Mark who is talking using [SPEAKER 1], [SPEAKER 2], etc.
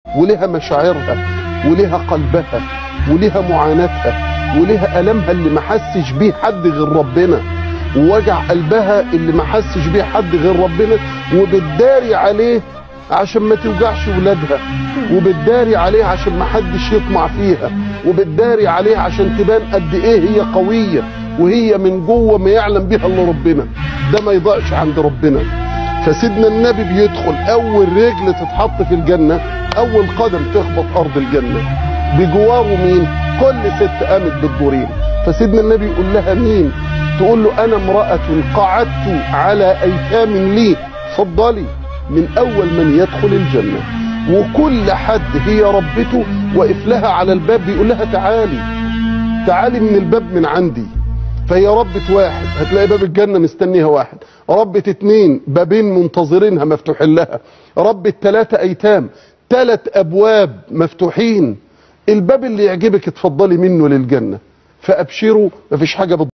[SPEAKER 1] ولها مشاعرها ولها قلبها ولها معاناتها ولها ألمها اللي ما حسش بيه حد غير ربنا، ووجع قلبها اللي ما حسش بيه حد غير ربنا، وبتداري عليه عشان ما توجعش ولادها، وبتداري عليه عشان ما حدش يطمع فيها، وبتداري عليه عشان تبان قد ايه هي قوية وهي من جوه ما يعلم بها الا ربنا. ده ما يضيعش عند ربنا. فسيدنا النبي بيدخل اول رجل تتحط في الجنة، اول قدم تخبط ارض الجنة، بجواره مين؟ كل ست قامت بالدورين. فسيدنا النبي يقول لها مين؟ تقول له انا امرأة قعدت على ايتام لي، اتفضلي من اول من يدخل الجنة. وكل حد هي ربته واقف لها على الباب بيقول لها تعالي تعالي من الباب من عندي. فهي ربة واحد هتلاقي باب الجنة مستنيها واحد، ربة اتنين بابين منتظرينها مفتوحين لها، ربة 3 ايتام 3 ابواب مفتوحين. الباب اللي يعجبك اتفضلي منه للجنة. فابشروا، مفيش حاجة